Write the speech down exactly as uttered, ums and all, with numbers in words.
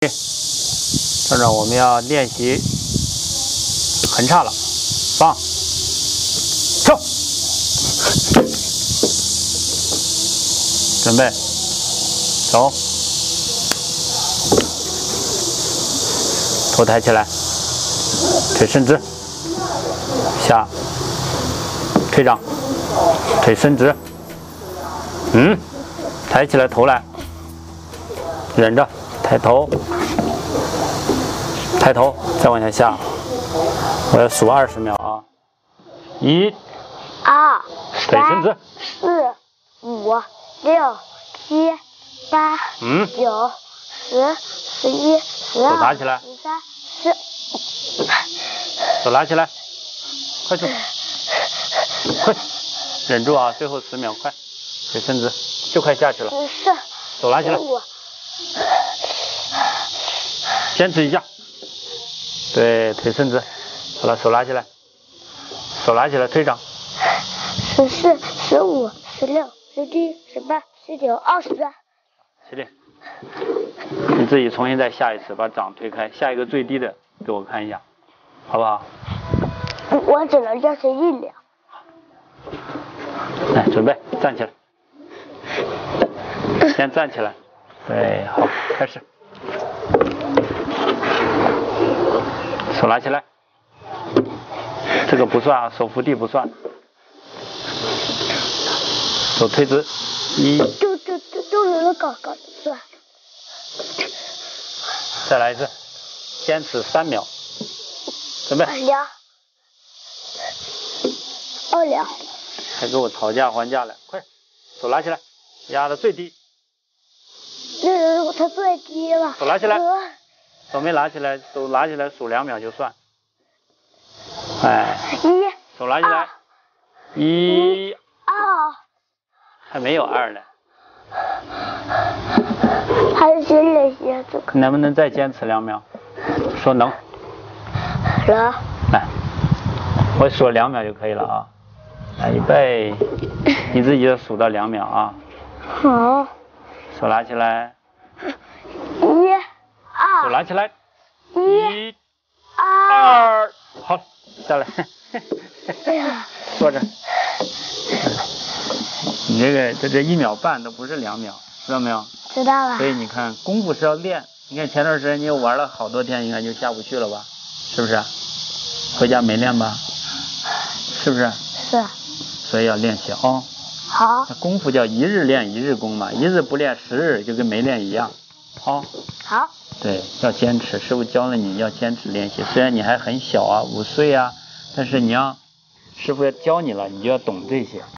这儿我们要练习横叉了，放，跳，准备，走，头抬起来，腿伸直，下，腿掌，腿伸直，嗯，抬起来头来，忍着，抬头。 抬头，再往下下，我要数二十秒啊！一、 二、 腿伸直， 四、五、六、七、八、 嗯， 九、十、十一、十二、 手拿起来， 十三、十。 手拿起来，快去，快，忍住啊！最后十秒，快，腿伸直，就快下去了。 十四、 手拿起来，坚持一下。 对，腿伸直，好了，手拿起来，手拿起来，推掌。 十四、十五、十六、十七、十八、十九、二十。 起立，你自己重新再下一次，把掌推开，下一个最低的给我看一下，好不好？ 我只能坚持一秒。 来，准备站起来，先站起来，对，好，开始。 手拿起来，这个不算啊，手扶地不算。手推直，一。 就就就就能搞搞算。 再来一次，坚持三秒，准备。 两。二两。 还给我讨价还价了，快，手拿起来，压的最低。 这是它最低了。 手拿起来。手没拿起来，手拿起来数两秒就算。哎， 一， 手拿起来，一， 二， 还没有二呢。 还是先练习这个。 能不能再坚持两秒？说能。 能。 来，我数两秒就可以了啊。来，预备，你自己就数到两秒啊。 好。 手拿起来。 一。 手拿起来， 一、 二，好，下来，坐着。你这个这这一秒半都不是两秒，知道没有？ 知道了。 所以你看，功夫是要练。你看前段时间你又玩了好多天，应该就下不去了吧？是不是？回家没练吧？是不是？ 是。 所以要练习哦。 好。 功夫叫一日练一日功嘛，一日不练十日就跟没练一样。好。 好。 对，要坚持。师傅教了你要坚持练习，虽然你还很小啊，五岁啊，但是你要师傅要教你了，你就要懂这些。